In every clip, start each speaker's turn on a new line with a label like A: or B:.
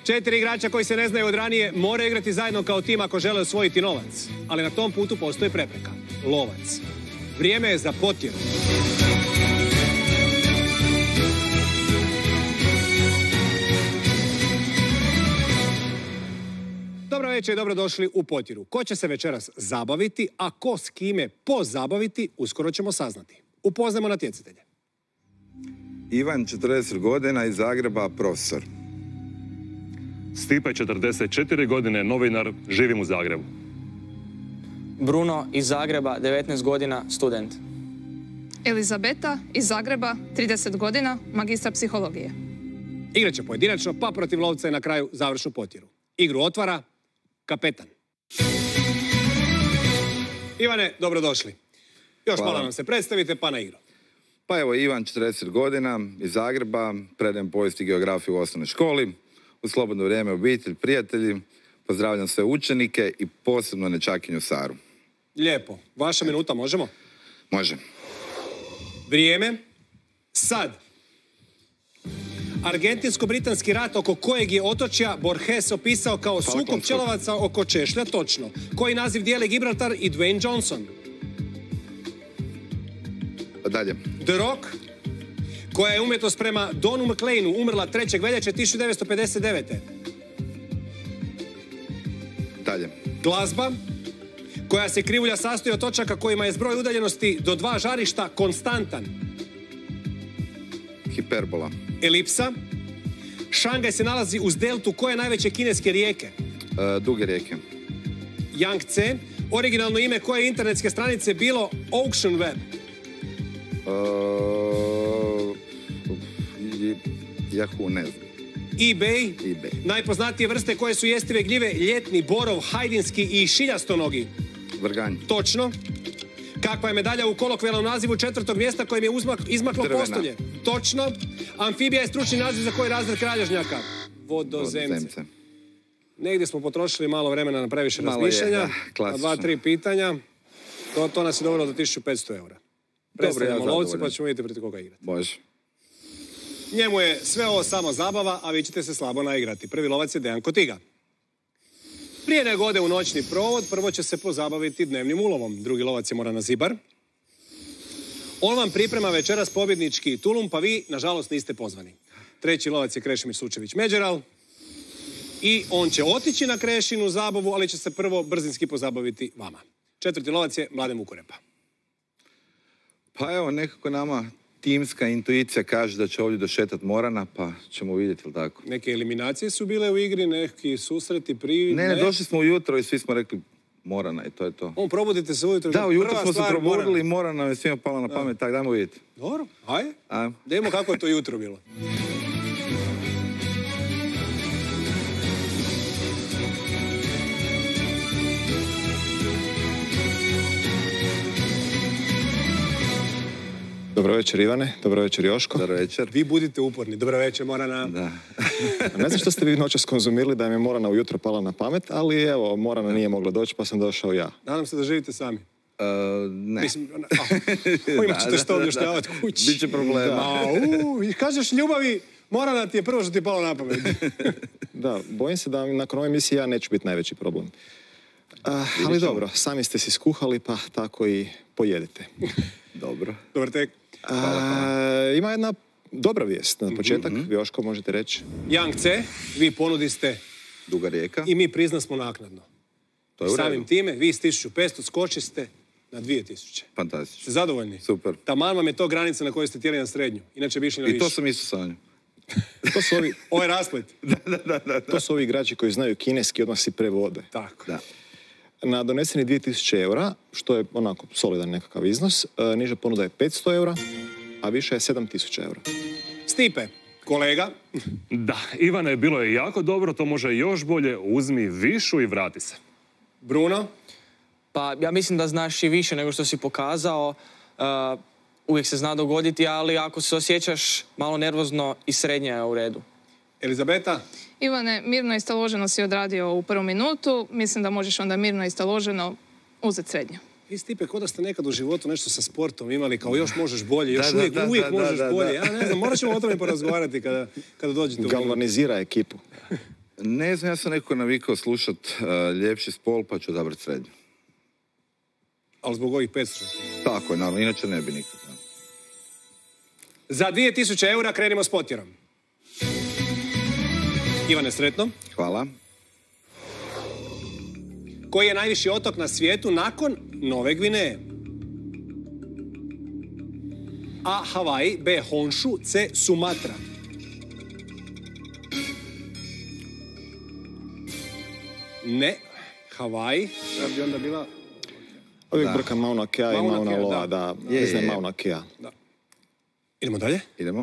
A: 4 igrača koji se ne znaju od ranije moraju igrati zajedno kao tim ako žele osvojiti novac. Ali na tom putu postoji prepreka. Lovac. Vrijeme je za potjeru. Dobro večer i dobrodošli u Potjeru. Ko će se večeras zabaviti, a ko s kime pozabaviti, uskoro ćemo saznati. Upoznajmo natjecatelje.
B: Ivan, 40 godina, iz Zagreba, profesor.
C: Stipe, 44 godine, novinar, živim u Zagrebu.
D: Bruno, iz Zagreba, 19 godina, student.
E: Elizabeta, iz Zagreba, 30 godina, magistra psihologije.
A: Igraće pojedinačno, pa protiv lovca i na kraju završnu potjeru. Igru otvara kapetan. Ivane, dobrodošli. Još malo nam se predstavite, pa na igru.
B: Pa evo, Ivan, 40 godina, iz Zagreba, predajem povijest i geografiju u osnovnoj školi. U slobodno vrijeme obitelj, prijatelji, pozdravljam sve učenike i posebno nečakinju Saru.
A: Lijepo. Vaša minuta, možemo?
B: Može.
A: Vrijeme. Sad. Argentinsko-britanski rat oko kojeg je otočja Borges opisao kao sukob pčelovaca oko češlja, točno. Koji naziv dijeli Gibraltar i Dwayne Johnson?
B: Dalje.
A: The Rock, koja je umjetnost prema Donu McLeanu umrla 3. veljače 1959.
B: Dalje.
A: Glazba, koja se krivulja sastoji od točaka kojima je zbroj udaljenosti do 2 žarišta konstantan.
B: Hiperbola.
A: Elipsa, Šangaj se nalazi uz deltu koje najveće kineske rijeke?
B: Duge rijeke.
A: Yangtze, originalno ime koje internetske stranice bilo Ocean Web?
B: Yahoo, ne znam.
A: eBay,
B: eBay.
A: Najpoznatije vrste koje su jestive gljive, ljetni, borov, hajdinski i šiljastonogi?
B: Vrganj.
A: Točno. Kakva je medalja u kolokvijalnom nazivu 4. mjesta kojim je izmaklo postolje? Točno. Amfibija je stručni naziv za koji razred kralježnjaka? Vodozemce. Negdje smo potrošili malo vremena na previše razmišljanja. Na 2-3 pitanja. To nas je dovelo do 1500 eura. Predstavljamo lovci pa ćemo vidjeti protiv koga igrati.
B: Može.
A: Njemu je sve ovo samo zabava, a vi ćete se slabo naigrati. Prvi lovac je Dejan Kotiga. Prije nego ode u noćni provod, prvo će se pozabaviti dnevnim ulovom. Drugi lovac je Morana Zibar. On vam priprema večeras pobjednički tulum, pa vi, nažalost, niste pozvani. Treći lovac je Krešimir Sučević-Međeral. I on će otići na Krešinu zabavu, ali će se prvo brzinski pozabaviti vama. Četvrti lovac je Mladen Vukorepa.
B: Pa evo, nekako nama timska intuicija kaže da će ovdje došetat Morana, pa ćemo vidjeti, ili tako?
A: Neke eliminacije su bile u igri, neki susreti prije...
B: Ne, došli smo ujutro i svi smo rekli Morana i to je to.
A: Probudite se ujutro.
B: Da, ujutro smo se probudili i Morana nam je svima pala na pamet, tako dajmo vidjeti.
A: Dobro, ajde. Da vidimo kako je to jutro bilo.
F: Dobro večer, Ivane. Dobro večer, Joško.
B: Dobro večer.
A: Vi budite uporni. Dobro večer, Morana.
B: Da.
F: Ne znam što ste vi noćas konzumirali da mi je Morana ujutro pala na pamet, ali evo, Morana nije mogla doći pa sam došao ja.
A: Nadam se da živite sami.
B: Ne.
A: Mislim, imat ćete što objašnjavati kući.
B: Biće problema.
A: I kažeš ljubavi, Morana ti je prvo što ti je palo na pamet.
F: Da, bojim se da nakon ove emisije ja neću biti najveći problem. Ali dobro, sami ste si skuhali pa tako i pojedite.
B: Dobro.
A: Dobar tek.
F: Ima jedna dobra vijest na početak, Joško, možete reći.
A: Yangtze, vi ponudiste
B: Duga rijeka.
A: I mi priznasmo naknadno.
B: To je u redu.
A: Samim time, vi s 1500 skočiste na 2000.
B: Fantastično.
A: Ste zadovoljni?
B: Super.
A: Taman vam je to granica na kojoj ste tijeli na srednju. Inače bi išli na više.
B: I to sam isto sanjao.
F: To su ovi...
A: Ovo je rasplet.
B: Da.
F: To su ovi igrači koji znaju kineski, odmah si prevode.
A: Tako.
B: Da.
F: Na doneseni 2000 eura, što je onako solidan nekakav iznos, niža ponuda je 500 eura, a više je 7000 eura.
A: Stipe, kolega.
C: Da, Ivane, bilo je jako dobro, to može još bolje, uzmi višu i vrati se.
A: Bruno?
D: Pa ja mislim da znaš i više nego što si pokazao. Uvijek se zna dogoditi, ali ako se osjećaš malo nervozno i srednje je u redu.
A: Elizabeta?
E: Ivane, mirno i staloženo si odradio u prvu minutu. Mislim da možeš onda mirno i staloženo uzeti srednje.
A: Vi Stipe, ko da ste nekad u životu nešto sa sportom imali, kao još možeš bolje, još uvijek možeš bolje. Ja ne znam, morat ćemo o tome porazgovarati kada dođete u...
F: Galvanizira ekipu.
B: Ne znam, ja sam nekako navikao slušat ljepši spol, pa ću odabrati srednju.
A: Ali zbog ovih 500.
B: Tako je, naravno, inače ne bi nikad. Da.
A: Za 2000 eura krenimo s potjerom. Ivane, sretno.
B: Hvala.
A: Koji je najviši otok na svijetu nakon Nove Gvineje? A. Havaji, B. Honshu, C. Sumatra. Ne, Havaji, da bi onda bila...
F: Uvijek brkam Mauna Kea i
A: Mauna
F: Mauna
A: Kea,
F: Loa,
A: da.
F: da, mislim je Mauna Kea.
A: Da. Idemo dalje.
B: Idemo.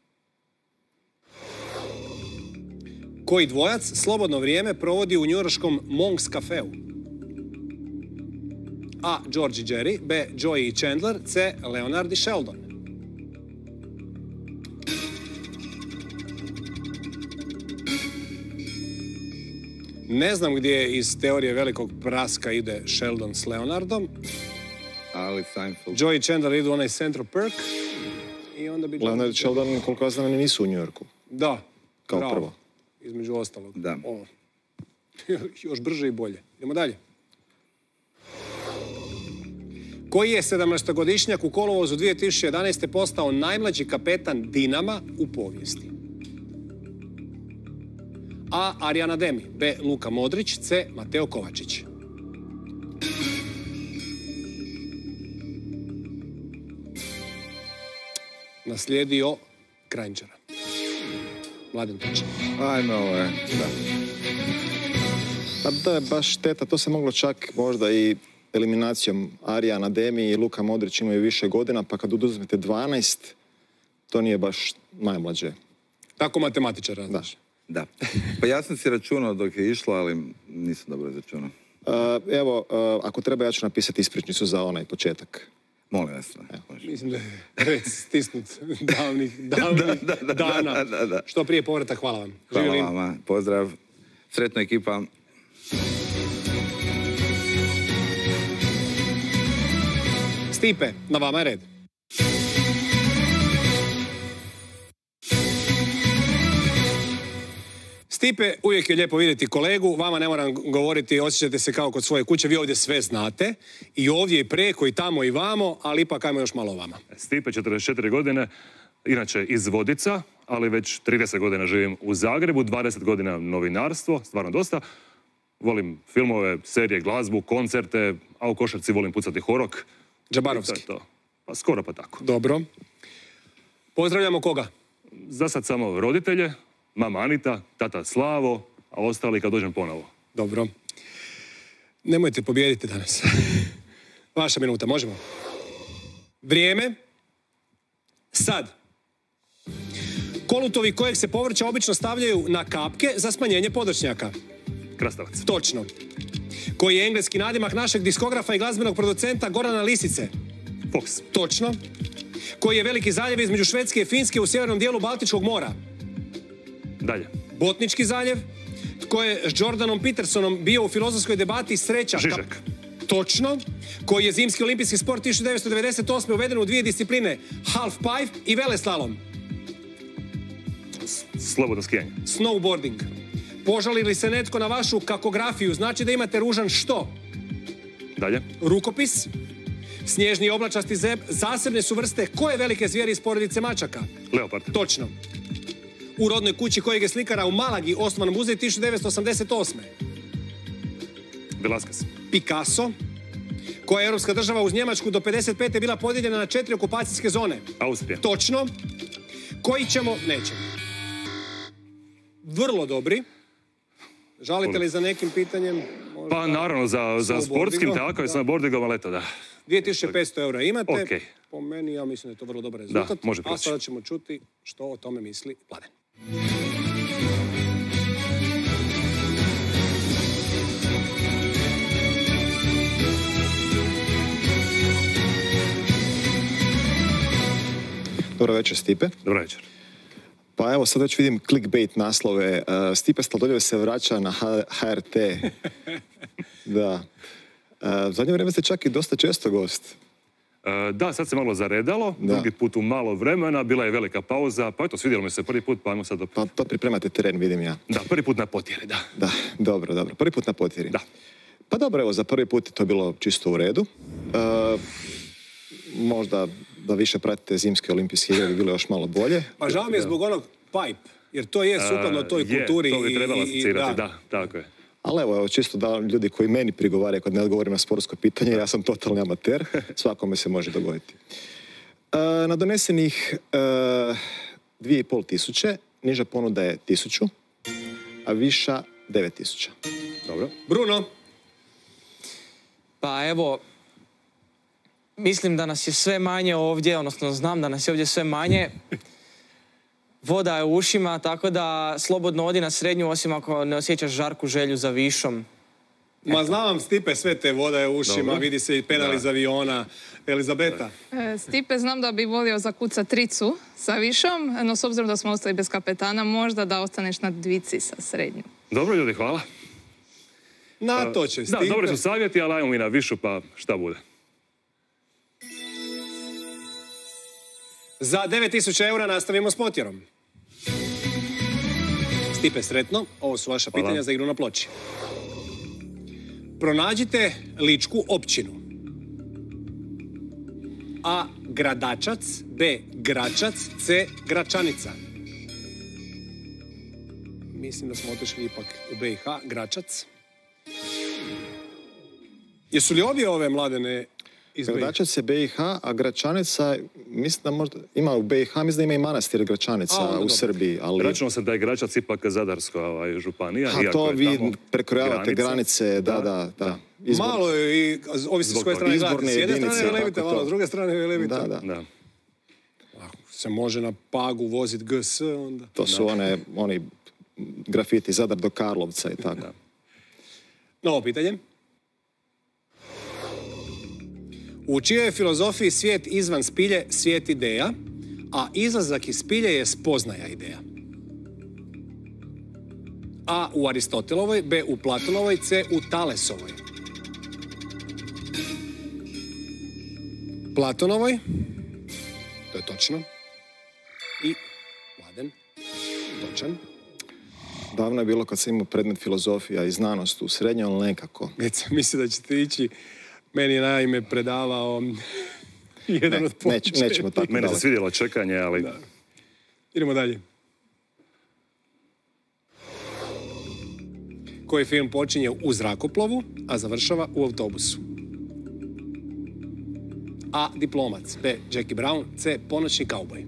A: Koji dvojac slobodno vrijeme provodi u njujorškom Monk's Cafeu? A. George i Jerry, B. Joey i Chandler, C. Leonard i Sheldon. Ne znam gdje iz teorije velikog praska ide Sheldon s Leonardom.
B: Ali Seinfeld.
A: Joey i Chandler idu u onaj Central Perk. I onda bi...
F: Leonard i Sheldon, koliko ja znam, nisu u New Yorku.
A: Da.
F: Kao
A: bravo.
F: prvo.
A: Između ostalog.
B: Da.
A: O. Još brže i bolje. Idemo dalje. Koji je 17-godišnjak u kolovozu 2011. postao najmlađi kapetan Dinama u povijesti? A. Arjan Ademi, B. Luka Modrić, C. Mateo Kovačić. Naslijedio Kranjčara. Mladen Točan.
B: Ajme, ovo je, da.
F: Pa da je baš šteta, to se moglo čak možda i eliminacijom Arjan Ademi i Luka Modrić imaju više godina, pa kad oduzmete 12, to nije baš najmlađe.
A: Tako matematičar različi.
B: Da. Pa ja sam si računao dok je išlo, ali nisam dobro izračunao.
F: Evo, ako treba, ja ću napisati ispričnicu za onaj početak.
B: Molim vas.
A: Mislim da je red stisnut davnih dana.
B: Da.
A: Što prije povratak, hvala vam.
B: Hvala
A: Živjeli.
B: vama, pozdrav. Sretna ekipa.
A: Stipe, na vama je red. Stipe, uvijek je lijepo vidjeti kolegu, vama ne moram govoriti, osjećate se kao kod svoje kuće, vi ovdje sve znate, i ovdje i preko, i tamo i vamo, ali ipak ajmo još malo o vama.
C: Stipe, 44 godine, inače iz Vodica, ali već 30 godina živim u Zagrebu, 20 godina novinarstvo, stvarno dosta. Volim filmove, serije, glazbu, koncerte, a u košarci volim pucati horok.
A: Džabarovski.
C: To je to. Pa skoro pa tako.
A: Dobro. Pozdravljamo koga?
C: Za sad samo roditelje, mama Anita, tata Slavo, a ostali kad dođem ponovo.
A: Dobro. Nemojte pobijediti danas. Vaša minuta, možemo? Vrijeme. Sad. Kolutovi kojeg se povrća obično stavljaju na kapke za smanjenje podršnjaka.
C: Krastavac.
A: Točno. Koji je engleski nadimak našeg diskografa i glazbenog producenta Gorana Lisice?
C: Fox.
A: Točno. Koji je veliki zaljev između Švedske i Finske u sjevernom dijelu Baltičkog mora?
C: Dalje.
A: Botnički zaljev. Tko je s Jordanom Petersonom bio u filozofskoj debati Sreća?
C: Žižek.
A: Točno. Koji je zimski olimpijski sport 1998. uveden u dvije discipline, half-pipe i veleslalom?
C: Slobodno skijanje.
A: Snowboarding. Požali li se netko na vašu kakografiju, znači da imate ružan što?
C: Dalje.
A: Rukopis. Snježni i oblačasti zeb zasebne su vrste koje velike zvijeri iz porodice mačaka?
C: Leopard.
A: Točno. U rodnoj kući kojeg je slikara u Malagi osnovan muzej 1988.
C: Velasquez.
A: Picasso. Koja je europska država uz Njemačku do 55. bila podijeljena na 4 okupacijske zone?
C: Austrija.
A: Točno. Koji ćemo? Nećemo. Vrlo dobri. Žalite li za nekim pitanjem? Možda...
C: Pa naravno, za sportskim, tako je, snowboardingom, ali eto, da.
A: 2500 eura imate.
C: Okej.
A: Po meni, ja mislim da je to vrlo dobar rezultat.
C: Da, može
A: A
C: proći.
A: sada ćemo čuti što o tome misli Mladen.
F: Dobro večer, Stipe.
C: Dobro večer.
F: Pa evo, sad već vidim clickbait naslove. Stipe Sladoljev se vraća na HRT. Da. Zadnje vrijeme ste čak i dosta često gost.
C: Da, sad se malo zaredalo, drugi put u malo vremena, bila je velika pauza, pa eto, svidjelo mi se prvi put, pa ajmo sad opet.
F: Pa pripremate teren, vidim ja.
C: Da, prvi put na Potjeri, da.
F: Da, dobro. Prvi put na Potjeri.
C: Da.
F: Pa dobro, evo, za prvi put je to bilo čisto u redu. Možda da više pratite zimske olimpijske igre bi bilo još malo bolje.
A: Pa žao mi je zbog onog pipe, jer to je sukladno toj kulturi.
C: To bi trebalo asocirati, da, tako je.
F: Ali evo, čisto da ljudi koji meni prigovaraju kad ne odgovorim na sportsko pitanje, ja sam totalni amater, svakome se može dogoditi. Na donesenih 2500, niža ponuda je 1000, a viša 9000.
C: Dobro.
A: Bruno?
D: Pa evo, mislim da nas je sve manje ovdje, odnosno znam da nas je ovdje sve manje. Voda je u ušima, tako da slobodno odi na srednju, osim ako ne osjećaš žarku želju za višom.
A: Ma znam vam, Stipe, sve te voda je u ušima,
C: Dobro.
A: vidi se i penal iz aviona. Elizabeta?
E: Stipe, znam da bi volio zakucat tricu sa višom, no s obzirom da smo ostali bez kapetana, možda da ostaneš na dvici sa srednjom.
C: Dobro, ljudi, hvala.
A: Na to će, Stipe.
C: Da, dobri su savjeti, ali ajmo mi na višu, pa šta bude.
A: Za 9000 eura nastavimo s Potjerom. Stipe, sretno. Ovo su vaša pitanja za igru na ploči. Pronađite ličku općinu. A. Gradačac. B. Gračac. C. Gračanica. Mislim da smo otišli ipak u BiH. Gračac. Jesu li obje ove Mladene iz BiH?
F: Gradačac je BiH, a Gračanica, mislim da možda ima u BiH, mislim da ima i manastir Gračanica u Srbiji. Ali...
C: Računamo se da je Gračac ipak Zadarska županija.
F: A to vi prekrojavate granice, da.
A: Malo je i ovisi s koje strane gledate. S jedne strane velebite malo, s druge strane velebite.
F: Da.
A: Ako se može na Pagu vozit GS, onda...
F: To su oni grafiti Zadar do Karlovca i tako.
A: Novo pitanje. U čijoj je filozofiji svijet izvan spilje svijet ideja, a izlazak iz spilje je spoznaja ideja? A. U Aristotelovoj, B. U Platonovoj, C. U Talesovoj. Platonovoj, to je točno. I Mladen, točan.
F: Davno je bilo kad sam imao predmet filozofija i znanost u srednjoj, ali nekako.
A: Već sam mislio da ćete ići. Meni je naime predavao jedan od početnika.
F: Nećemo tako
C: Meni se
F: daleko.
C: svidjelo čekanje, ali...
A: Da. Idemo dalje. Koji film počinje u zrakoplovu, a završava u autobusu? A. Diplomac. B. Jackie Brown. C. Ponoćni kauboj.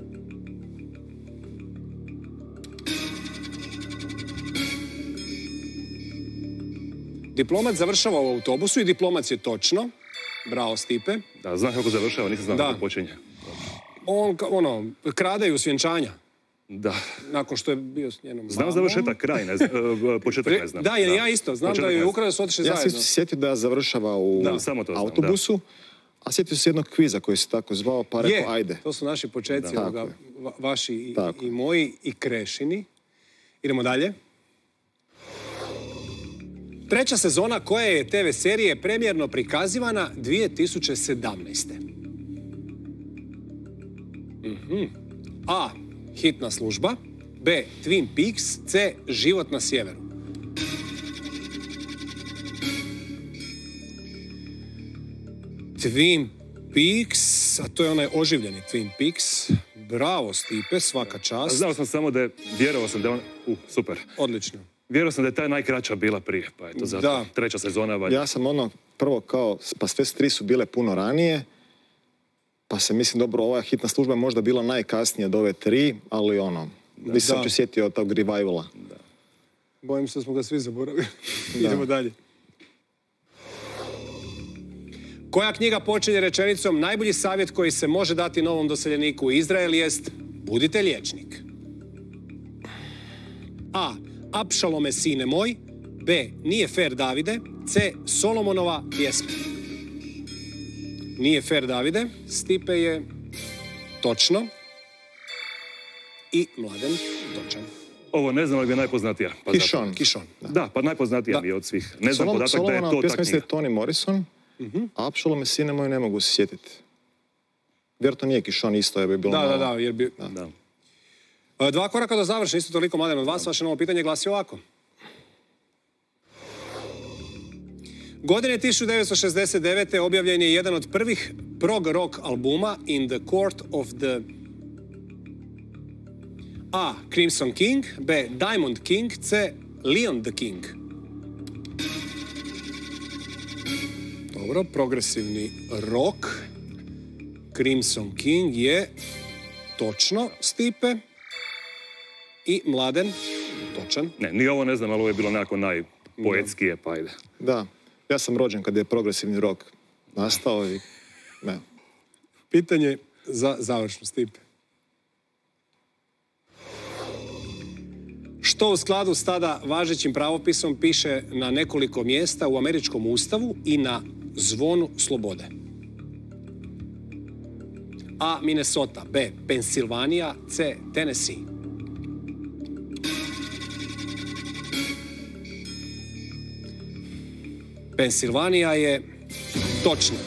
A: Diplomac završava u autobusu i diplomac je točno. Bravo, Stipe.
C: Da, znam kako završava, nisam znao kako počinje.
A: On, krade ju s vjenčanja.
C: Da.
A: Nakon što je bio s njenom mamom.
C: Znam završetak, kraj, ne znam, početak ne znam.
A: Da, ja isto. Znam da je ukrao da su otišli zajedno.
F: Ja se sjetio da završava u autobusu, a sjetio se jednog kviza koji se tako zvao, pa rekao ajde.
A: To su naši početci, vaši i moji i Krešini. Idemo dalje. Treća sezona koje je TV serije premijerno prikazivana 2017. A. Hitna služba. B. Twin Peaks. C. Život na sjeveru. Twin Peaks, a to je onaj oživljeni Twin Peaks. Bravo, Stipe, svaka čast.
C: Znao sam samo da vjerovao sam da on... super.
A: Odlično.
C: Vjerovao sam da je ta najkraća bila prije, pa eto zato treća sezona valja.
F: Ja sam prvo kao, pa sve tri su bile puno ranije, pa se mislim, dobro, ova hitna služba je možda bila najkasnije od ove tri, ali nisam se sjetio od tog revivala.
A: Bojim se da smo ga svi zaboravili. Idemo dalje. Koja knjiga počinje rečenicom najbolji savjet koji se može dati novom doseljeniku u Izrael jest budite liječnik? A. Apšalome sine moj. B. Nije fer Davide. C. Solomonova pjesma. Nije fer Davide. Stipe je točno. I Mladen točan.
C: Ovo ne znam ali je najpoznatija. Pa
F: Kišon.
C: Da, pa najpoznatija mi je od svih. Ne znam podatak da je to ta knjiga.
F: Toni Morrison, a Apšalome sine moj ne mogu se sjetiti. Vjerojatno nije Kišon isto, jer bi bilo malo...
A: Da, jer bi...
C: Da.
A: 2 koraka do završenja, isto toliko Mladen od vas. Vaše novo pitanje glasi ovako. Godine 1969. objavljen je jedan od prvih prog rock albuma In the Court of the A. Crimson King, B. Diamond King, C. Leon the King. Dobro, progresivni rock. Crimson King je točno, Stipe. I Mladen, točan.
C: Ne, ni ovo ne znam, ali ovo je bilo nekako najpoetskije, pa ajde.
F: Da, ja sam rođen kad je progresivni rock nastao i... Ne.
A: Pitanje za završnu, Stipe. Što u skladu s tada važećim pravopisom piše na nekoliko mjesta u američkom ustavu i na zvonu slobode? A. Minnesota, B. Pensilvanija, C. Tennessee. Pensilvanija je točna.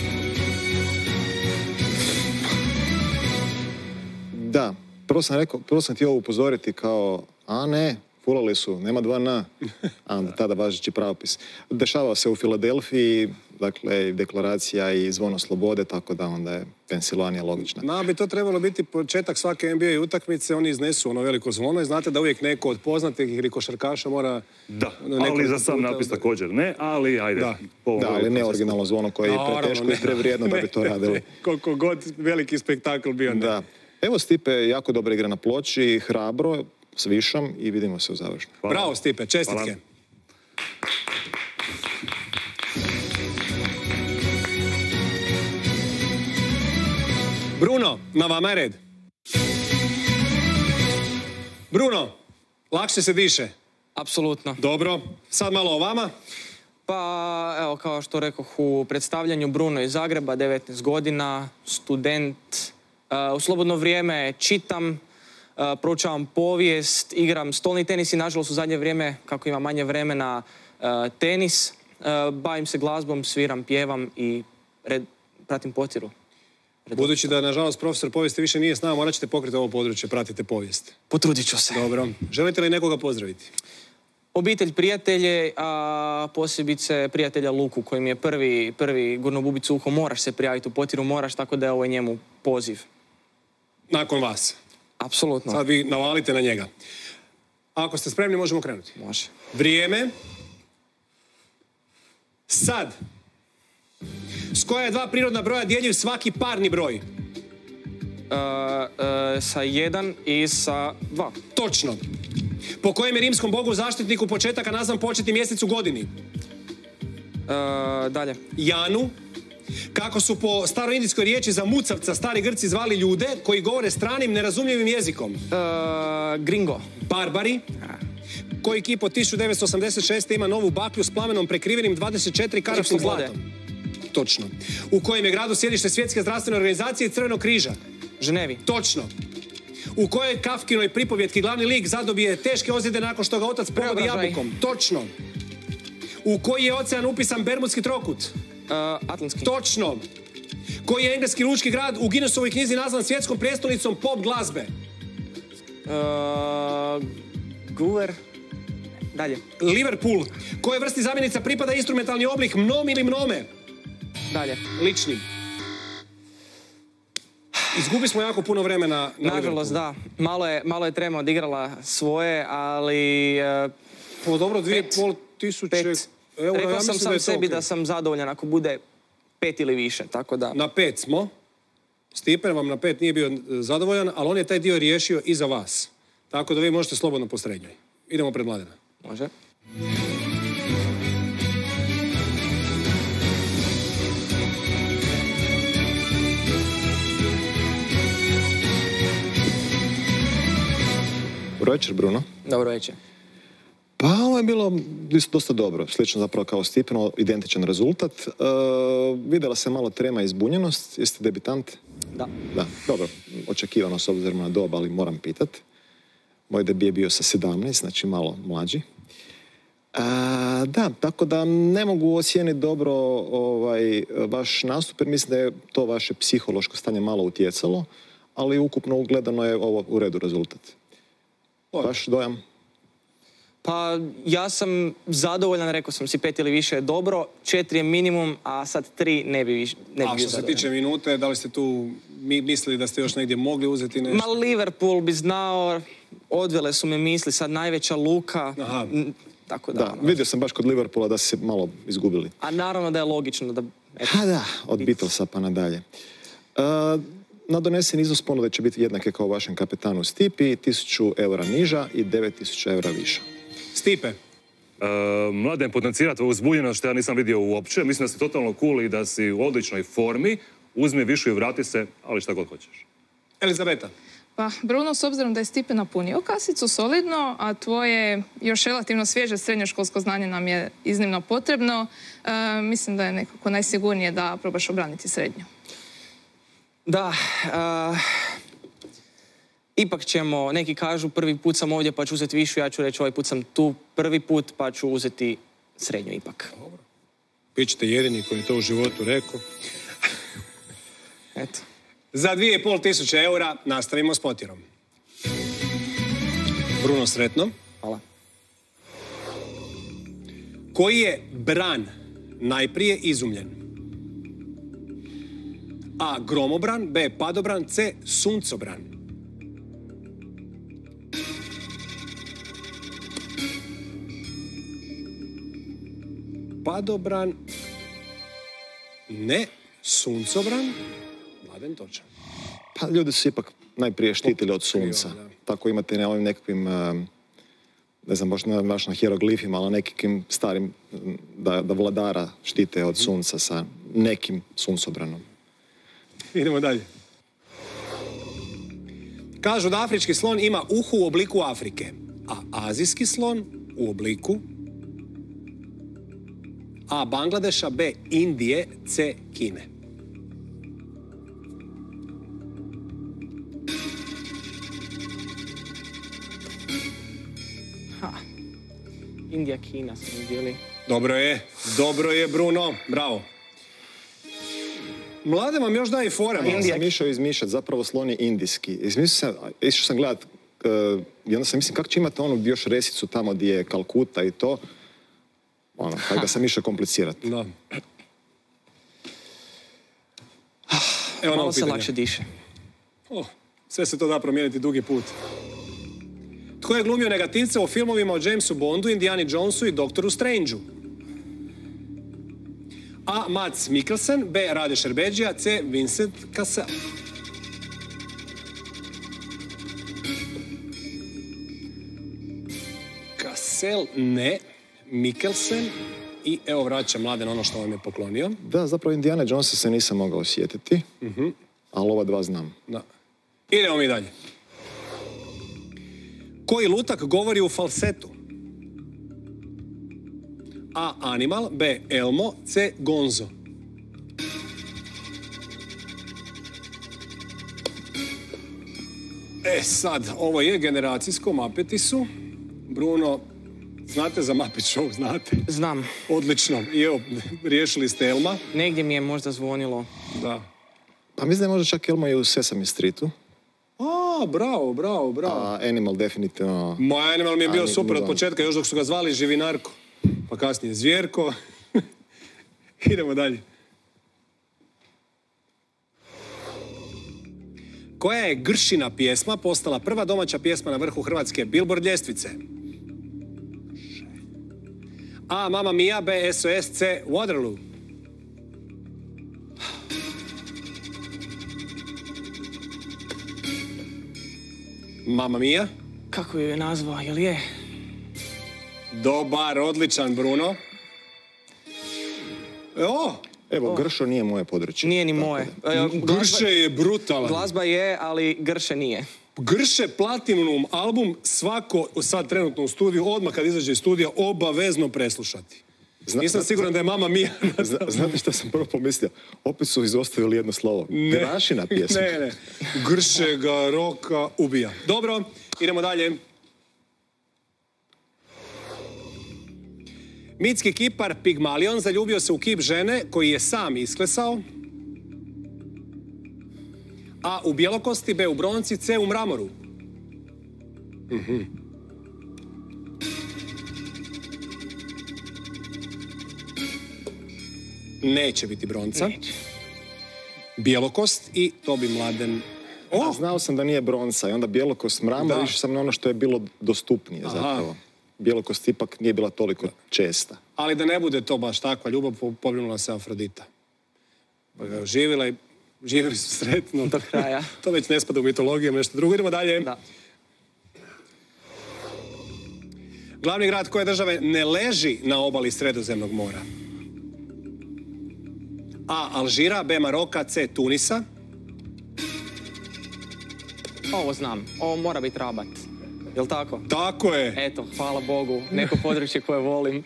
F: Da, prvo sam htio upozoriti kao, a ne, fulali su, nema 2 N, a onda tada važeći pravopis. Dešavao se u Filadelfiji, dakle, deklaracija i zvono slobode, tako da onda je Pensilvanija logična.
A: Ma bi to trebalo biti početak svake NBA utakmice, oni iznesu ono veliko zvono i znate da uvijek neko od poznatih ili košarkaša mora...
C: Da, ali za sam napis također ne, ali ajde.
F: Da, ali ne originalno zvono koje je preteško i prevrijedno da bi to radili.
A: Koliko god veliki spektakl bio.
F: Da. Evo Stipe, jako dobra igra na ploči, hrabro, s višom i vidimo se u završnu.
A: Bravo Stipe, čestitke. Bruno, na vama je red. Bruno, lakše se diše.
D: Apsolutno.
A: Dobro, sad malo o vama.
D: Pa, evo, kao što rekoh u predstavljanju, Bruno iz Zagreba, 19 godina, student. U slobodno vrijeme čitam, proučavam povijest, igram stolni tenis i nažalost u zadnje vrijeme, kako imam manje vremena, tenis. Bavim se glazbom, sviram, pjevam i pratim Potiru.
A: Budući da, nažalost, profesor povijesti više nije s nama, morat ćete pokriti ovo područje, pratite povijest.
D: Potrudit ću se.
A: Dobro. Želite li nekoga pozdraviti?
D: Obitelj, prijatelje, a posebice prijatelja Luku, koji mi je prvi gurno bubicu uho, moraš se prijaviti u Potiru, moraš, tako da je ovo njemu poziv.
A: Nakon vas.
D: Apsolutno.
A: Sad vi navalite na njega. Ako ste spremni, možemo krenuti.
D: Može.
A: Vrijeme. Sad. S koja je 2 prirodna broja dijeljiv svaki parni broj?
D: Sa 1 i sa 2.
A: Točno. Po kojem je rimskom bogu zaštitniku početaka nazvan početni mjesec u godini?
D: Dalje.
A: Janu. Kako su po staroindijskoj riječi za mucavca stari Grci zvali ljude koji govore stranim nerazumljivim jezikom?
D: Gringo.
A: Barbari. Koji kip od 1986. ima novu baklju s plamenom prekrivenim 24 karatnim zlatom? Točno. U kojem je gradu sjedište Svjetske zdravstvene organizacije i Crvenog križa?
D: Ženevi.
A: Točno. U kojoj Kafkinoj pripovjetki glavni lik zadobije teške ozljede nakon što ga otac pogodi jabukom? Točno. U koji je ocean upisan Bermudski trokut?
D: Atlantski.
A: Točno. Koji je engleski lučki grad u Guinnessovoj knjizi nazvan svjetskom prijestolnicom pop glazbe?
D: Guver. Dalje.
A: Liverpool. Koje vrsti zamjenica pripada instrumentalni oblik mnom ili mnome?
D: Dalje.
A: Lični. Izgubi smo jako puno vremena na
D: Nažalost, da. Malo je Trema odigrala svoje, ali...
A: Po dobro, 2.500 eura.
D: Rekao sam sam sebi da sam zadovoljan ako bude 5 ili više, tako da...
A: Na 5 smo. Stipe vam na 5 nije bio zadovoljan, ali on je taj dio riješio i za vas. Tako da vi možete slobodno po srednjoj. Idemo pred Mladena.
D: Može.
F: Dobro večer, Bruno.
D: Dobro večer.
F: Pa ovo je bilo dosta dobro, slično zapravo kao Stipeno, identičan rezultat. Vidjela se malo Trema i zbunjenost, jeste debitant?
D: Da.
F: Da, dobro, očekivano s obzirom na doba, ali moram pitat. Moj debi je bio sa 17, znači malo mlađi. Da, tako da ne mogu ocijeniti dobro vaš nastup, jer mislim da je to vaše psihološko stanje malo utjecalo, ali ukupno ugledano je ovo u redu rezultat. Vaš dojam?
D: Pa ja sam zadovoljan, rekao sam si 5 ili više je dobro, 4 je minimum, a sad 3 ne bi bio zadovoljan.
A: A što se tiče minute, da li ste tu mislili da ste još negdje mogli uzeti nešto?
D: Ma Liverpool bi znao, odvele su me misli, sad najveća luka.
A: Aha.
D: Tako
F: Da, vidio sam baš kod Liverpoola da se malo izgubili.
D: A naravno da je logično da...
F: Od Beatlesa pa nadalje. Na donesen iznos ponude će biti jednake kao vašem kapetanu Stipi, 1000 eura niža i 9000 eura viša.
A: Stipe.
C: Mladen, potencira tvoju uzbunjenost što ja nisam vidio uopće. Mislim da si totalno cool i da si u odličnoj formi. Uzmi višu i vrati se, ali šta god hoćeš.
A: Elizabeta.
E: Pa, Bruno, s obzirom da je Stipe napunio kasicu solidno, a tvoje još relativno svježe srednjoškolsko znanje nam je iznimno potrebno, mislim da je nekako najsigurnije da probaš obraniti srednju.
D: Da, ipak ćemo, neki kažu prvi put sam ovdje pa ću uzeti višu, ja ću reći ovaj put sam tu prvi put pa ću uzeti srednju ipak.
A: Dobro. Bićete jedini koji je to u životu rekao.
D: Eto.
A: Za 2500 eura nastavimo s Potirom. Bruno, sretno.
D: Hvala.
A: Koji je bran najprije izumljen? A. Gromobran, B. Padobran, C. Suncobran. Padobran, ne. Suncobran, Mladen točan.
F: Pa ljudi su ipak najprije štitili od sunca.
A: Da.
F: Tako imate na ovim nekakvim, ne znam, baš na hieroglifima, ali nekakvim starim, da vladara štite od sunca sa nekim suncobranom.
A: Idemo dalje. Kažu da afrički slon ima uhu u obliku Afrike, a azijski slon u obliku A. Bangladeša, B. Indije, C. Kine.
D: Indija, Kina smo bili.
A: Dobro je, Bruno, bravo. Mlade vam još daje fore.
F: Ja sam išao izmišljati, zapravo slon je indijski. Išao sam gledat, i onda sam mislim kako će imati onu još resicu tamo gdje je Kalkuta i to. Tako da sam išao komplicirati.
A: Da. Evo
D: Malo se lakše diše.
A: Sve se to da promijeniti dugi put. Tko je glumio negativca u filmovima o Jamesu Bondu, Indiani Jonesu i Doktoru Strangeu? A. Mads Mikkelsen, B. Rade Šerbedžija, C. Vincent Cassel. Cassel ne, Mikkelsen i evo vraća Mladen ono što vam je poklonio.
F: Da, zapravo Indiana Jonesa se nisam mogao osjetiti, ali ova dva znam.
A: Da. Idemo mi dalje. Koji lutak govori u falsetu? A. Animal, B. Elmo, C. Gonzo. Sad, ovo je generacijsko, Mapeti su. Bruno, znate za Muppet Show, znate?
D: Znam.
A: Odlično. I evo, riješili ste Elma.
D: Negdje mi je možda zvonilo.
A: Da.
F: Pa mislim da je možda čak Elmo i u Sesame Streetu.
A: Bravo.
F: A Animal definitivno...
A: Moj Animal mi je bio super od početka, još dok su ga zvali Živinarko. Pa kasnije Zvjerko. Idemo dalje. Koja je Gršina pjesma postala prva domaća pjesma na vrhu hrvatske Billboard ljestvice? A. Mamma Mia, B. SOS, C. Waterloo. Mamma Mia.
D: Kako ju je nazvao, jel je?
A: Dobar, odličan, Bruno.
F: Evo, Gršo nije moje područje.
D: Nije ni moje.
A: Grše je brutalan.
D: Glazba je, ali Grše nije.
A: Grše Platinum album svako sad trenutno u studiju, odmah kad izađe iz studija, obavezno preslušati. Nisam siguran da je Mamma Mia.
F: Znate što sam prvo pomislio? Opet su izostavili jedno slovo. Grašina pjesma.
A: Ne. Grše ga roka ubija. Dobro, idemo dalje. Mitski kipar Pigmalion zaljubio se u kip žene koji je sam isklesao. A u bjelokosti, B u bronci, C u mramoru. Neće biti bronca.
D: Neće.
A: Bjelokost i to bi Mladen...
F: A znao sam da nije bronca i onda bjelokost mramor,
A: Da.
F: išao sam na ono što je bilo dostupnije zapravo. Bjelokost ipak nije bila toliko česta.
A: Ali da ne bude to baš takva ljubav, pobrinula se Afrodita. Pa ga živjela i živjeli su sretno.
D: Do kraja.
A: To već ne spada u mitologiju, nešto drugo. Idemo dalje.
D: Da.
A: Glavni grad koje države ne leži na obali Sredozemnog mora. A. Alžira, B. Maroka, C. Tunisa.
D: Ovo znam. Ovo mora biti Rabat. Jel' tako?
A: Tako je.
D: Eto, hvala Bogu. Neko područje koje volim.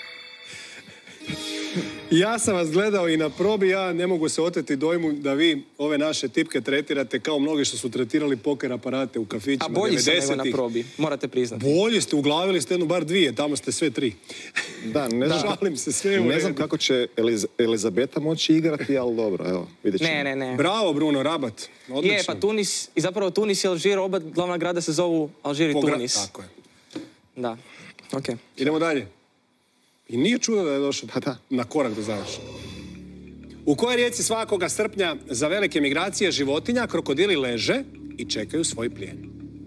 A: Ja sam vas gledao i na probi, ja ne mogu se oteti dojmu da vi ove naše tipke tretirate kao mnogi što su tretirali poker aparate u kafićima.
D: A bolji sam nego na
A: 90-ih.
D: probi. Morate priznati.
A: Bolji ste, uglavili ste jednu bar dvije, tamo ste sve tri.
F: Da, ne znam,
A: Šalim se, sve u
F: ne znam
A: redu.
F: kako će Elizabeta moći igrati, ali dobro, evo, vidjet ćemo.
D: Ne.
A: Bravo, Bruno, Rabat. Odlično.
D: Je, pa Tunis, i zapravo Tunis i Alžir, oba glavna grada se zovu Alžir i Tunis.
A: Tako je.
D: Da, okej.
A: Idemo dalje. I nije čudo da je došao
F: Pa da.
A: na korak do završenja. U kojoj rijeci svakoga srpnja za velike migracije životinja krokodili leže i čekaju svoj plijen?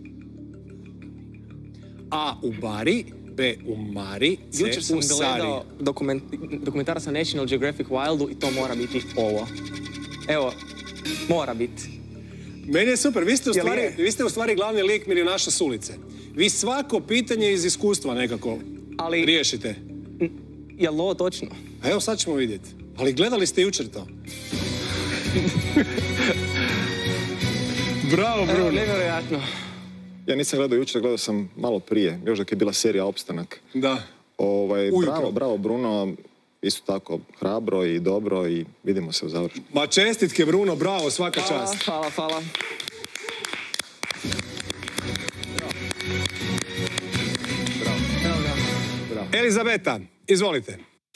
A: A. U Bari, B. U Mari, C.
D: Jučer sam
A: u Sari.
D: gledao dokumentarac na National Geographic Wildu i to mora biti ovo. Evo, mora biti.
A: Meni je super, vi ste, u
D: Jel
A: stvari,
D: je?
A: vi ste u stvari glavni lik Milijunaša s ulice. Vi svako pitanje iz iskustva nekako
D: Ali-
A: riješite.
D: Jel ovo točno?
A: A evo sad ćemo vidjeti. Ali gledali ste jučer to. Bravo,
D: Evo,
A: Bruno.
D: nevjerojatno.
F: Ja nisam gledao jučer, gledao sam malo prije, još dok je bila serija Opstanak.
A: Da.
F: Bravo, bravo Bruno, isto tako hrabro i dobro i vidimo se u završenju.
A: Ma čestitke, Bruno, bravo, svaka čast.
D: Hvala.
A: Elizabeta, izvolite.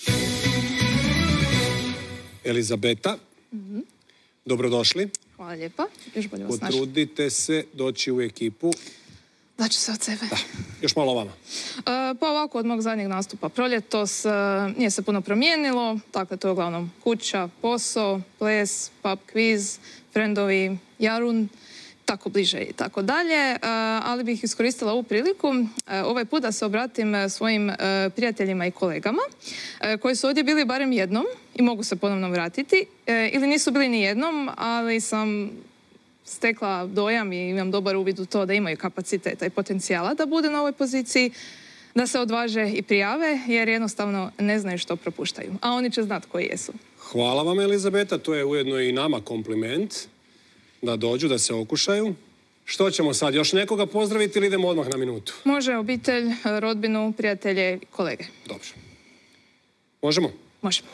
A: Elizabeta, dobrodošli.
E: Hvala lijepa. Još bolje vas našla.
A: Potrudite se doći u ekipu.
E: Daću se od sebe.
A: Još malo vama.
E: Pa ovako, od mog zadnjeg nastupa proljetos nije se puno promijenilo. Dakle, to je uglavnom kuća, posao, ples, pub quiz, frendovi, jarun, tako bliže i tako dalje. Ali bih iskoristila ovu priliku ovaj put da se obratim svojim prijateljima i kolegama koji su ovdje bili barem jednom i mogu se ponovno vratiti. Ili nisu bili ni jednom, ali sam stekla dojam i imam dobar uvid u to da imaju kapaciteta i potencijala da bude na ovoj poziciji, da se odvaže i prijave, jer jednostavno ne znaju što propuštaju. A oni će znati koji jesu.
A: Hvala vam, Elizabeta. To je ujedno i nama kompliment. Da dođu, da se okušaju. Što ćemo sad? Još nekoga pozdraviti ili idemo odmah na minutu?
E: Može obitelj, rodbinu, prijatelje i kolege.
A: Dobro. Možemo?
E: Možemo.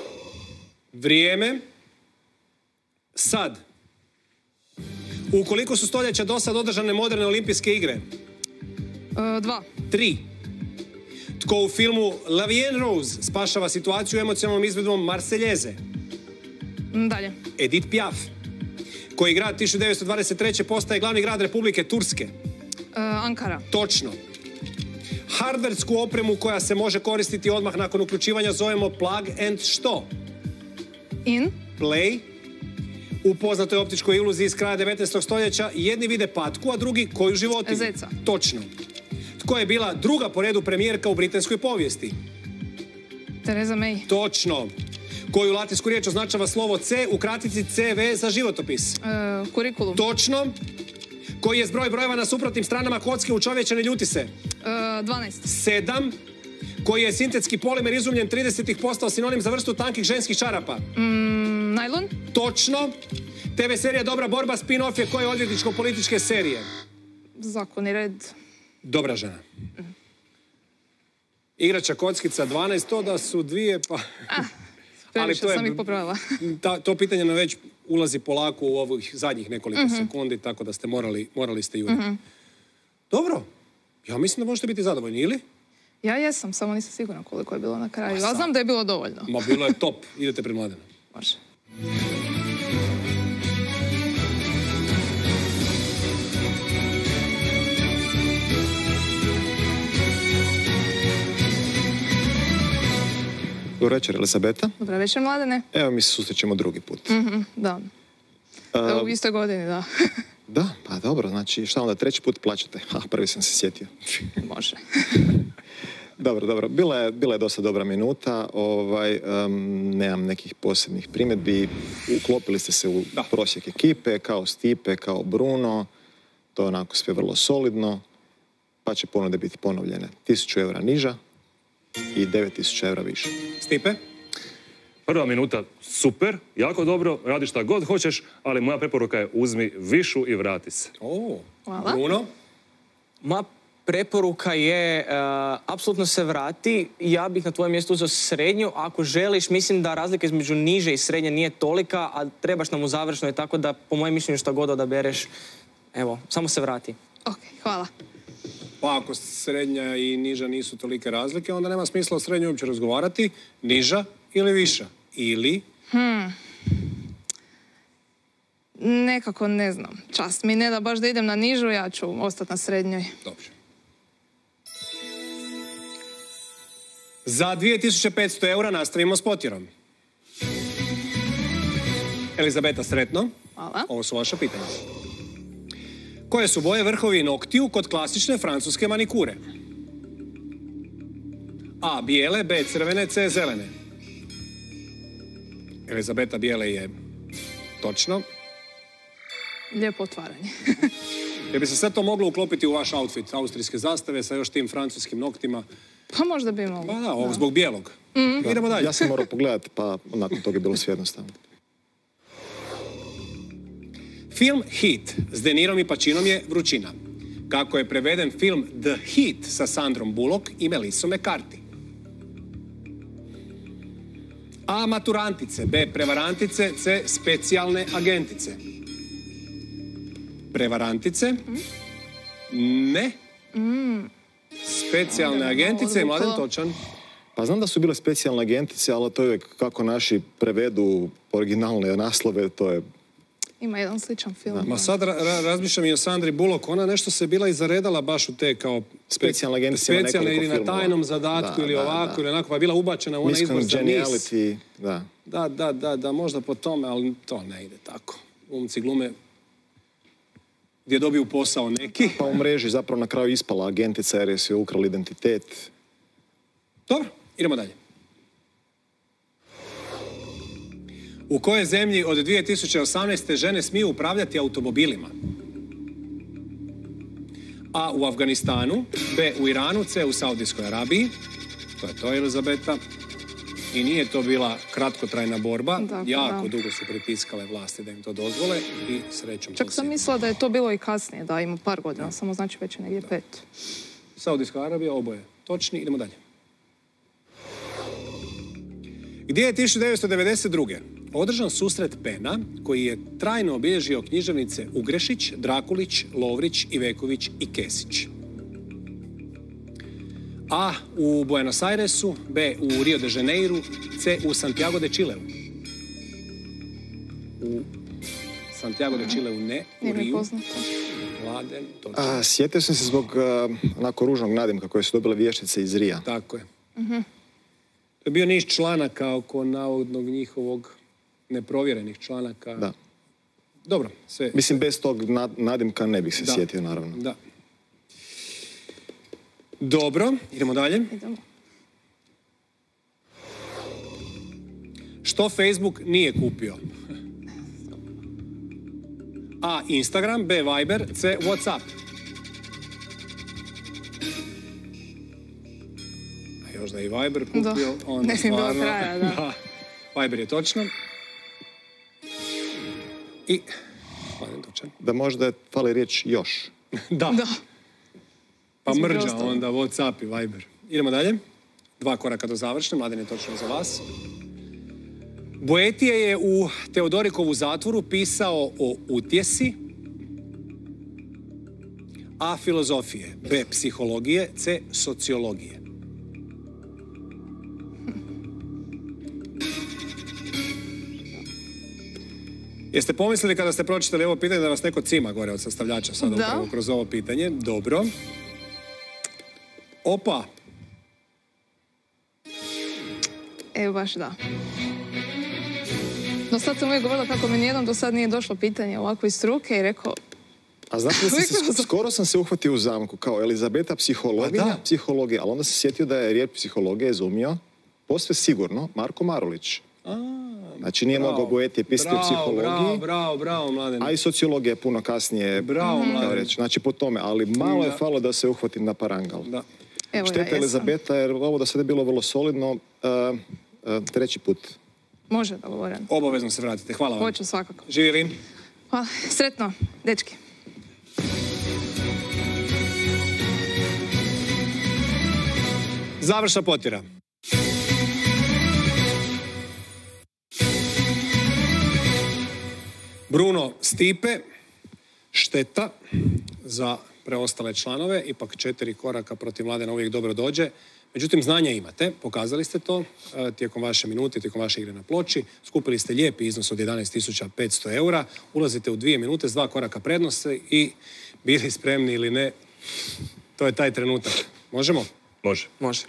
A: Vrijeme. Sad. U koliko su stoljeća do sad održane moderne olimpijske igre?
E: 2.
A: 3. Tko u filmu La Vie en Rose spašava situaciju emocionalnom izvedbom Marseljeze?
E: Dalje.
A: Edith Piaf. Koji grad 1923. postaje glavni grad Republike Turske?
E: Ankara.
A: Točno. Hardversku opremu koja se može koristiti odmah nakon uključivanja zovemo plug and što?
E: In.
A: Play. U poznatoj optičkoj iluziji iz kraja 19. stoljeća jedni vide patku, a drugi koju životinju?
E: Zeca.
A: Točno. Tko je bila druga po redu premijerka u britanskoj povijesti?
E: Theresa May.
A: Točno. Koju latinsku riječ označava slovo C u kratici CV za životopis?
E: Kurikulum.
A: Točno. Koji je zbroj brojeva na suprotnim stranama kocke u čovječane ljuti se?
E: 12.
A: 7. Koji je sintetski polimer izumljen 30-ih postao sinonim za vrstu tankih ženskih čarapa?
E: Najlon.
A: Točno. TV serija Dobra borba spin-off je koje odvjetničko-političke serije?
E: Zakon i red.
A: Dobra žena. Igrača kockica 12, to da su dvije, pa...
E: Previše sam ih popravila.
A: To pitanje nam već ulazi polako u ovih zadnjih nekoliko sekundi, tako da ste morali ste juriti. Dobro. Ja mislim da možete biti zadovoljni, ili?
E: Ja jesam, samo nisam sigurna koliko je bilo na kraju. Ali znam da je bilo dovoljno.
A: Ma bilo je top. Idete pred Mladena.
E: Može.
F: Dobro večer, Elisabeta.
E: Dobro večer, Mladene.
F: Evo, mi se susrećemo drugi put.
E: Da. U istoj godini, da.
F: Da, pa dobro, znači šta onda treći put plaćate? Prvi sam se sjetio.
E: Može.
F: Dobro. Bila je dosta dobra minuta. Nemam nekih posebnih primjedbi. Uklopili ste se u prosjek ekipe, kao Stipe, kao Bruno. To je onako sve vrlo solidno. Pa će ponude biti ponovljene. 1000 eura niža i 9000 eura više.
A: Stipe?
C: Prva minuta super, jako dobro, radi šta god hoćeš, ali moja preporuka je uzmi višu i vrati se.
E: Hvala.
A: Bruno?
D: Moja preporuka je apsolutno se vrati. Ja bih na tvojem mjestu uzeo srednju. Ako želiš, mislim da razlika između niže i srednje nije tolika, a trebaš nam u završnoj, tako da po mojem mišljenju šta god odabereš, evo, samo se vrati.
E: Ok, hvala.
A: Pa ako srednja i niža nisu tolike razlike, onda nema smisla o srednjoj uopće razgovarati. Niža ili viša? Ili?
E: Nekako ne znam. Čast mi ne da baš da idem na nižu, ja ću ostati na srednjoj.
A: Dobro. Za 2500 eura nastavimo s Potjerom. Elizabeta, sretno.
E: Hvala.
A: Ovo su vaša pitanja. Koje su boje, vrhovi i noktiju kod klasične francuske manikure? A. Bijele, B. Crvene, C. Zelene. Elizabeta, bijele je točno.
E: Lijepo otvaranje.
A: Jer bi se sve to moglo uklopiti u vaš outfit, austrijske zastave sa još tim francuskim noktima.
E: Pa možda bi moglo.
A: Pa da, ovo zbog bijelog. Idemo dalje.
F: Ja sam morao pogledati, pa nakon toga je bilo sve jednostavno.
A: Film Heat s De Nirom i Pacinom je vrućina. Kako je preveden film The Heat sa Sandrom Bullock i Melissom McCarthy? A. Maturantice, B. Prevarantice, C. Specijalne agentice. Prevarantice? Ne. Specijalne agentice, Mladen točan.
F: Pa znam da su bile specijalne agentice, ali to je uvijek kako naši prevedu originalne naslove, to je...
E: Ima jedan sličan film.
A: Ma sad razmišljam i o Sandri Bullock, ona nešto se bila izaredala baš u te kao...
F: Specijalne agencije na nekoliko
A: ili na
F: filmova.
A: tajnom zadatku, ili ovako, ili onako, pa je bila ubačena u onaj izbor za Miss. Da, možda po tome, ali to ne ide tako. Glumci glume gdje dobiju posao neki.
F: Pa u mreži zapravo na kraju ispala agentica jer je se ukrali identitet.
A: Dobro, idemo dalje. U kojoj zemlji od 2018. žene smiju upravljati automobilima? A. U Afganistanu, B. U Iranu, C. U Saudijskoj Arabiji. To je to, Elizabeta. I nije to bila kratkotrajna borba.
E: Dakle,
A: jako dugo su pritiskale vlasti da im to dozvole i srećom.
E: Čak sam mislila da je to bilo i kasnije, da ima par godina, samo znači već je negdje 5.
A: Saudijska Arabija, oboje točni. Idemo dalje. Gdje je 1992. održan susret pena koji je trajno obilježio književnice Ugrešić, Drakulić, Lovrić, Iveković i Kesić? A. U Buenos Airesu, B. U Rio de Janeiru, C. U Santiago de Chileu. U Santiago de Chileu ne, u Riju. Mladen, točno.
F: Sjetio sam se zbog onako ružnog nadimka koje su dobile vještice iz Rija.
A: Tako je. To je bio niz članaka oko navodnog njihovog neprovjerenih članaka.
F: Da.
A: Dobro, sve...
F: Mislim, bez tog nadimka ne bih se sjetio, naravno.
A: Da. Dobro, idemo dalje.
E: Idemo.
A: Što Facebook nije kupio? A. Instagram, B. Viber, C. Whatsapp. A još da je i Viber kupio, onda
E: ne bi bilo
A: stvarno...
E: kraja, da.
A: Viber je točno. I... Mladen točan.
F: Da možda fali riječ još.
A: Da. Pa
E: Između
A: mrđa
E: ostalog.
A: onda Whatsapp i Viber. Idemo dalje. 2 koraka do završne. Mladen je točno za vas. Boetije je u Teodorikovu zatvoru pisao o utjesi. A. Filozofije. B. Psihologije. C. Sociologije. Jeste pomislili kada ste pročitali ovo pitanje da vas neko cima gore od sastavljača sada
E: Da.
A: upravo kroz ovo pitanje? Dobro. Opa.
E: Evo baš da. Do sad sam uvijek govorila kako mi nijednom do sad nije došlo pitanje ovako iz struke i rekao,
F: A znate da skoro sam se uhvatio u zamku, kao Elizabeta psihologija, ali onda se sjetio da je riječ psihologija izumio, posve sigurno, Marko Marulić. Znači nije mogao Goethe pisati o psihologiji,
A: Bravo, Mladen.
F: a i sociologija je puno kasnije, kao reći, znači po tome, ali malo je falo da se uhvatim na parangal.
A: Da.
E: evo ja
F: Šteta
E: jesam.
F: Elizabeta, jer ovo do sada je bilo vrlo solidno, treći put.
E: Može da govorim.
A: Obavezno se vratite. Hvala vam.
E: Hoću svakako.
A: Živi Rin.
E: Hvala. Sretno, dečki.
A: Završna potjera. Bruno Stipe, šteta za preostale članove, ipak 4 koraka protiv Mladena uvijek dobro dođe. Međutim, znanja imate, pokazali ste to tijekom vaše minute, tijekom vaše igre na ploči. Skupili ste lijepi iznos od 11.500 eura, ulazite u 2 minute s 2 koraka prednosti i bili spremni ili ne, to je taj trenutak. Možemo?
D: Može.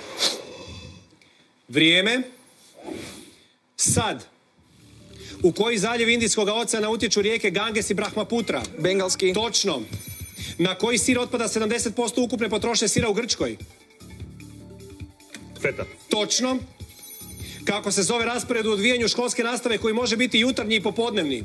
A: Vrijeme. Sad. U koji zaljev Indijskog oceana utječu rijeke Ganges i Brahmaputra?
D: Bengalski.
A: Točno. Na koji sir otpada 70% ukupne potrošnje sira u Grčkoj?
C: Feta.
A: Točno. Kako se zove raspored u odvijanju školske nastave koji može biti jutarnji i popodnevni?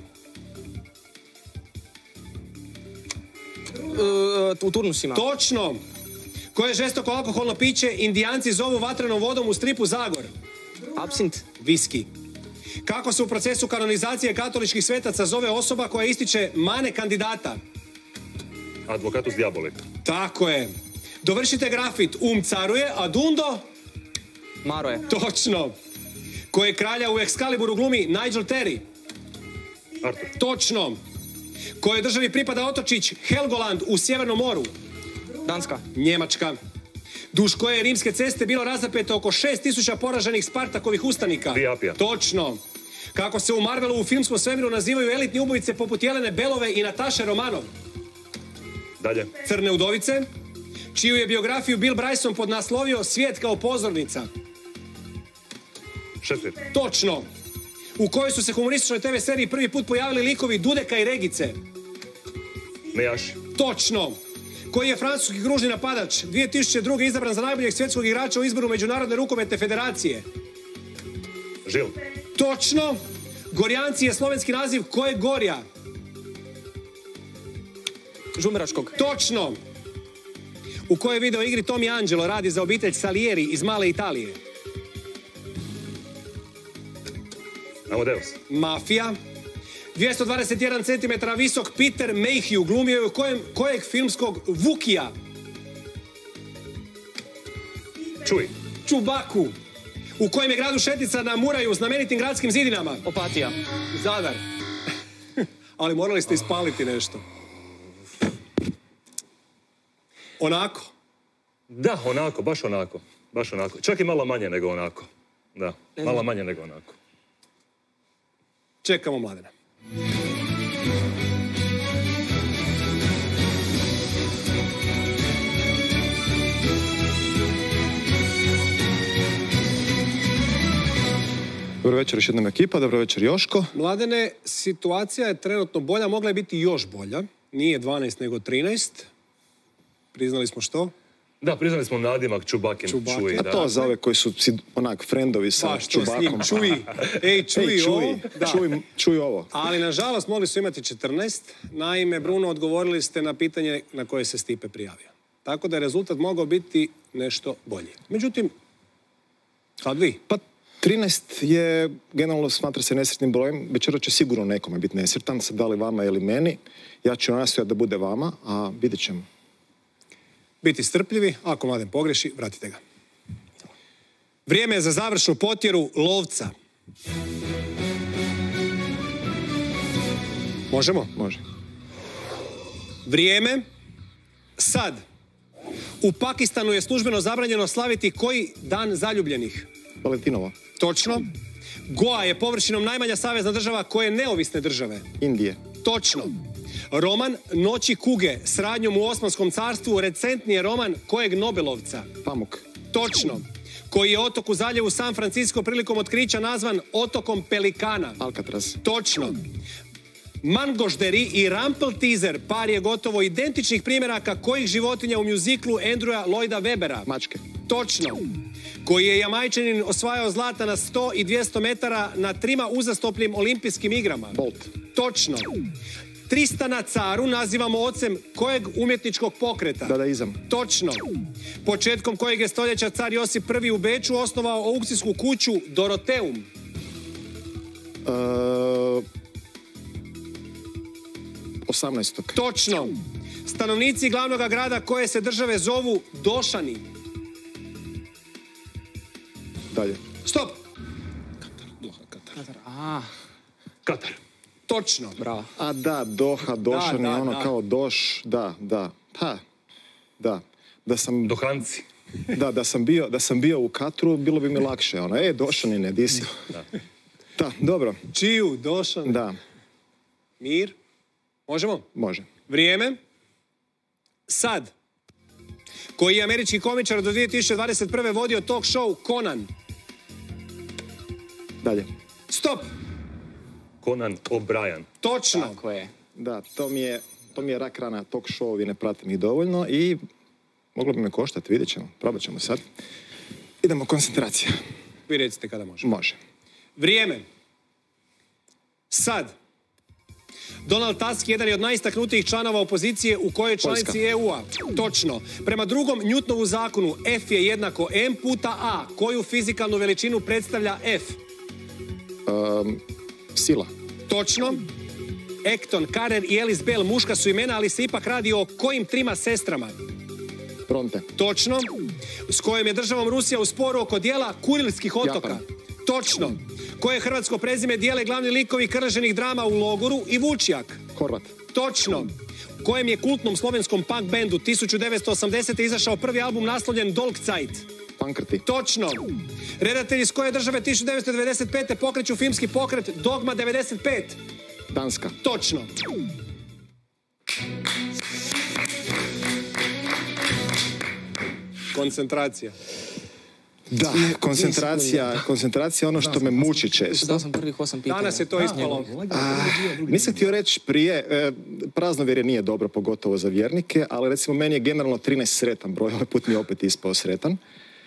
D: U turnusima.
A: Točno. Koje žestoko alkoholno piće Indijanci zovu vatrenom vodom u stripu Zagor?
D: Absint.
A: Viski. Kako se u procesu kanonizacije katoličkih svetaca zove osoba koja ističe mane kandidata?
C: Advokatus diaboli.
A: Tako je. Dovršite grafit. Caruje, a Dundo?
D: Maro je.
A: Točno. Koje kralja u Excaliburu glumi Nigel Terry?
C: Artur.
A: Točno. Kojoj državi pripada otočić Helgoland u Sjevernom moru?
D: Danska.
A: Njemačka. Duž koje je rimske ceste bilo razapeto oko 6000 poraženih Spartakovih ustanika?
C: Apija.
A: Točno. Kako se u Marvelu u filmskom svemiru nazivaju elitni ubojice poput Jelene Belove i Nataše Romanov?
C: Dalje.
A: Crne udovice. Čiju je biografiju Bill Bryson podnaslovio Svijet kao pozornica?
C: Šestir.
A: Točno. U kojoj su se humorističnoj TV seriji prvi put pojavili likovi Dudeka i Regice?
C: Nejaši.
A: Točno. Koji je francuski kružni napadač 2002. izabran za najboljeg svjetskog igrača u izboru Međunarodne rukometne federacije?
C: Žil.
A: Točno. Gorjanci je slovenski naziv koje gorja?
D: Žumeračkog.
A: Točno. U kojoj video igri Tommy Angelo radi za obitelj Salieri iz Male Italije?
C: Amadeus.
A: Mafija. 221 cm visok Peter Mayhew glumio je u kojeg filmskog Vukija?
C: Čuj.
A: Čubaku. U kojem je gradu šetnica na Muraju znamenitim gradskim zidinama?
D: Opatija.
A: Zadar. Ali morali ste ispaliti nešto. Onako.
C: Da, onako, baš onako. Baš onako. Čak i malo manje nego onako. Da, malo manje nego onako.
A: Čekamo Mladena.
F: Dobro večer još jednom ekipa, dobro večer Joško.
A: Mladene, situacija je trenutno bolja, mogla je biti još bolja. Nije 12 nego 13. Priznali smo što?
C: Da, priznali smo nadimak Čubakin.
A: Čubakin.
C: Čuj,
F: A
C: da.
F: to za ove koji su onak friendovi sa
A: Baš to s njim.
F: Čubakom.
A: Čuj. Ej, čuj ovo. Da.
F: Čuj ovo.
A: Ali, nažalost, mogli su imati 14. Naime, Bruno, odgovorili ste na pitanje na koje se Stipe prijavio. Tako da je rezultat mogao biti nešto bolji. Međutim, sad vi.
F: Pa 13 je, generalno smatra se nesretnim brojem. Večera će sigurno nekome biti nesretan, sad da li vama ili meni. Ja ću nastojati da bude vama, a vidjet ćemo.
A: Biti strpljivi, ako Mladen pogreši, vratite ga. Vrijeme je za završnu potjeru lovca. Možemo?
F: Može.
A: Vrijeme. Sad. U Pakistanu je službeno zabranjeno slaviti koji dan zaljubljenih?
F: Valentinovo.
A: Točno. Goa je površinom najmanja savezna država koje neovisne države.
F: Indije.
A: Točno. Roman Noći kuge s radnjom u Osmanskom carstvu recentni je roman kojeg Nobelovca?
F: Pamuk.
A: Točno. Koji je otok u zaljevu San Francisco prilikom otkrića nazvan otokom Pelikana?
F: Alcatraz.
A: Točno. Mangožderi i Rumpelteazer par je gotovo identičnih primjeraka kojih životinja u mjuziklu Andrewa Lloyda Webbera?
F: Mačke.
A: Točno. Koji je Jamajčanin osvajao zlata na 100 i 200 metara na 3 uzastopnim olimpijskim igrama?
F: Bolt.
A: Točno. Tristana Caru nazivamo ocem kojeg umjetničkog pokreta?
F: Dadaizam.
A: Točno. Početkom kojeg je stoljeća car Josip I u Beču osnovao aukcijsku kuću Doroteum?
F: 18.
A: Točno. Stanovnici glavnog grada koje se države zovu Došani?
F: Dalje.
A: Stop.
C: Katar.
A: Točno.
D: Bravo.
F: A da, Doha, Došan
A: Da,
F: je ono
A: da.
F: kao Doš, da. Pa, da. Da sam,
C: Dohanci.
F: da sam bio u Katru, bilo bi mi lakše. Ono, Došanine, di si? Da, dobro.
A: Čiju? Došan?
F: Da,
A: Mir? Možemo?
F: može.
A: Vrijeme. Sad. Koji je američki komičar do 2021. vodio talk show Conan?
F: Dalje.
A: Stop.
C: Conan O'Brien.
A: Točno.
D: Tako je.
F: Da, to mi je rak rana talk show, ne pratim ih dovoljno i moglo bi me koštati, vidjet ćemo, probat ćemo sad. Idemo, koncentracija.
A: Vi recite kada može.
F: Može.
A: Vrijeme. Sad. Donald Tusk jedan je od najistaknutijih članova opozicije u kojoj članici
F: Poljska.
A: EU-a. Točno. Prema drugom Newtonovu zakonu F je jednako M puta A. Koju fizikalnu veličinu predstavlja F?
F: Sila.
A: Točno. Ekton, Karen i Alice Bell muška su imena, ali se ipak radi o kojim 3 sestrama?
F: Bronte.
A: Točno. S kojom je državom Rusija u sporu oko dijela Kurilskih otoka?
F: Japan.
A: Točno. Koje hrvatsko prezime dijele glavni likovi krleženih drama u Logoru i Vučjak?
F: Horvat.
A: Točno. Kojem je kultnom slovenskom punk bandu 1980. izašao prvi album naslovljen Dolg Zeit?
F: Pankrti.
A: Točno. Redatelji iz koje države 1995. pokreću filmski pokret Dogma 95?
F: Danska.
A: Točno. Koncentracija.
F: Da, koncentracija je ono što me muči često.
D: Dao sam prvih 8 pitanja.
A: Danas je to ispalo.
F: Nisam htio reći prije, praznovjerje nije dobro, pogotovo za vjernike, ali recimo meni je generalno 13 sretan broj, ovaj put mi je opet ispao sretan.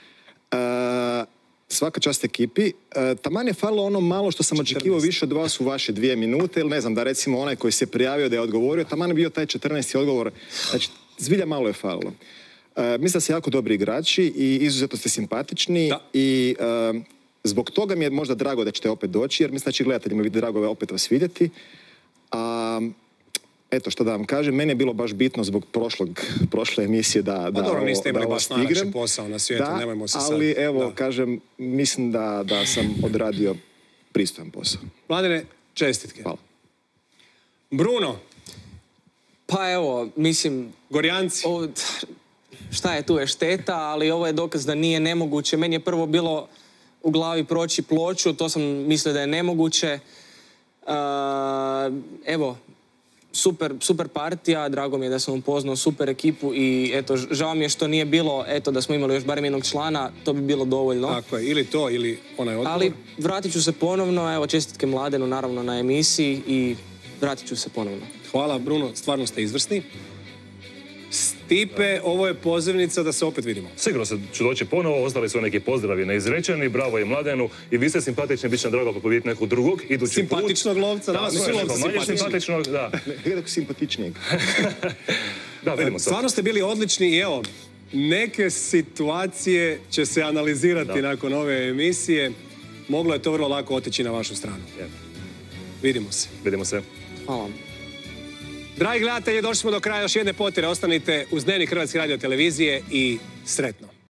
F: Svaka čast ekipi. Taman je falilo ono malo što sam očekivao više od vas u vaše 2 minute, ili ne znam, da recimo onaj koji se prijavio da je odgovorio, taman je bio taj 14. odgovor. Znači, zbilja malo je falilo. Mislim da ste jako dobri igrači i izuzetno ste simpatični.
A: Da.
F: I zbog toga mi je možda drago da ćete opet doći, jer mislim da će gledateljima biti drago opet vas vidjeti. Eto što da vam kažem, meni je bilo baš bitno zbog prošle emisije da
A: dobro, niste imali baš
F: vas
A: najlakši
F: igram.
A: posao na svijetu,
F: Da,
A: nemojmo se sad.
F: ali evo,
A: Da.
F: kažem, mislim da sam odradio pristojan posao.
A: Mladene, čestitke.
F: Hvala.
A: Bruno,
D: Pa evo, mislim,
A: Gorjanci.
D: šta je tu je šteta, ali ovo je dokaz da nije nemoguće. Meni je prvo bilo u glavi proći ploču, to sam mislio da je nemoguće. Evo, super partija, drago mi je da sam upoznao super ekipu i eto, žao mi je što nije bilo, eto, da smo imali još barem jednog člana, to bi bilo dovoljno.
A: Tako je, ili to, ili onaj odgovor.
D: Ali vratit ću se ponovno, evo, čestitke Mladenu naravno na emisiji i vratit ću se ponovno.
A: Hvala, Bruno, stvarno ste izvrsni. Stipe, ovo je pozivnica da se opet vidimo.
C: Sigurno se ću doći ponovo, ostali su neki pozdravi neizrečeni, bravo i Mladenu i vi ste simpatični, bit će nam drago popovijeti nekog drugog, idući put.
A: Simpatičnog lovca, nama su svi lovci
C: Manje
A: simpatični.
C: simpatičnog, da.
F: Nekako simpatičnijeg.
C: Da, vidimo se.
A: Stvarno ste bili odlični i evo, neke situacije će se analizirati nakon ove emisije. Moglo je to vrlo lako otići na vašu stranu. Vidimo se.
C: Vidimo se.
D: Hvala vam.
A: Dragi gledatelji, došli smo do kraja još jedne potjere. Ostanite uz Dnevnik Hrvatske radiotelevizije i sretno.